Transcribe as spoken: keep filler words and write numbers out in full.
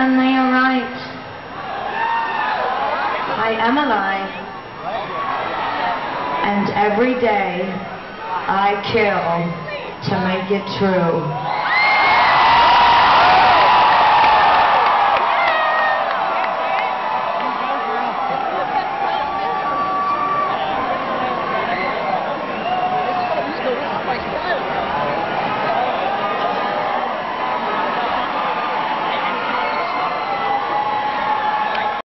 And they are right. I am alive. And every day I kill to make it true.